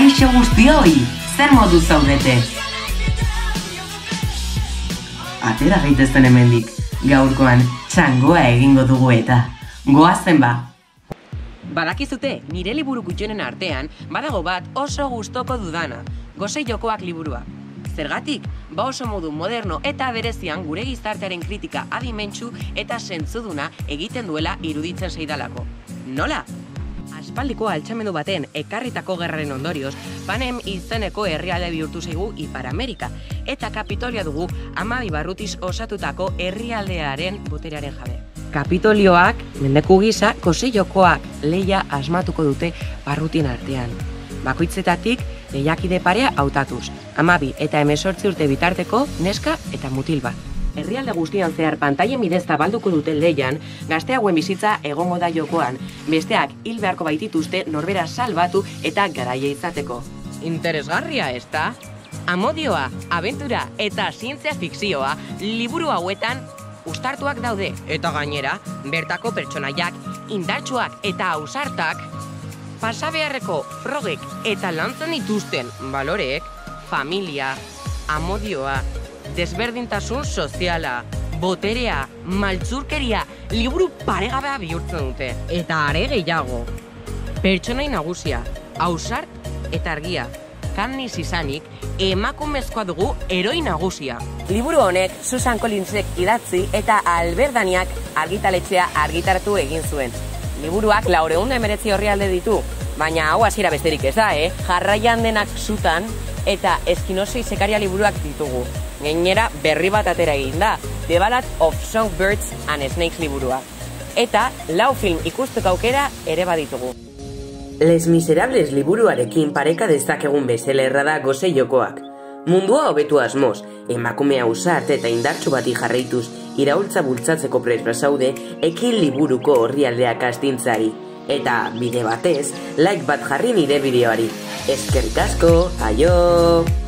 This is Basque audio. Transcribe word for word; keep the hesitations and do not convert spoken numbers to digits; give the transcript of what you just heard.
Kaixo guztioi, zer modu zaudete? Atera gaitezen hemendik, gaurkoan txangoa egingo dugu eta. Goazen ba! Badakizute, nire liburu gutxonen artean, badago bat oso gustoko dudana, Gose Jokoak liburua. Zergatik, ba oso modu moderno eta berezian gure gizartearen kritika adimentsu eta sentzuduna egiten duela iruditzen zaidalako. Nola? Aspaldiko altxamendu baten ekarritako gerraren ondorioz, Panem izeneko herrialde bihurtu zaigu Ipar Amerika, eta Kapitolioa dugu hamabi barrutiz osatutako herrialdearen boterearen jabe. Kapitolioak, mendeku gisa, Gose Jokoak lehia asmatuko dute barrutien artean. Bakoitzetatik, lehiakide parea hautatuz, hamabi eta hemezortzi urte bitarteko neska eta mutil bat. Herrialde guztian zehar pantaien bidez zabalduko duten lehian, gazte hauen bizitza egongo da jokoan, besteak hil beharko baitituzte norbera salbatu eta garaia izateko. Interesgarria, ezta? Amodioa, abentura eta zientzia fikzioa liburu hauetan uztartuak daude, eta gainera, bertako pertsonaiak, indartsuak eta ausartak, pasabeharreko frogek eta lantzen dituzten baloreek, familia, amodioa, desberdintasun soziala, boterea, maltzurkeria, liburu paregabea bihurtzen dute. Eta are gehiago, pertsonai nagusia, ausart eta argia, Katniss izanik, emakumezkoa dugu heroi nagusia. Liburu honek Susan Collinsek idatzi eta Albert Daniak argitaletxea argitaratu egin zuen. Liburuak laurehun eta hemeretzi orrialde ditu, baina hau hasiera besterik ez da, eh? Jarraian denak zutan eta Eskinosi Sekaria liburuak ditugu. Gainera berri bat atera egin da, The Ballad of Songbirds and Snakes liburua. Eta lau film ikusteko aukera ere baditugu. Les Miserables liburuarekin pareka dezakegun beselerra da Gose Jokoak. Mundua hobetu asmoz, emakumea ausart eta indartsu bati jarraituz, iraultza bultzatzeko prest bazaude, ekin liburuko orrialdeak astintzari. Eta bide batez, like bat jarri nire bideoari. Eskerrik asko, aio!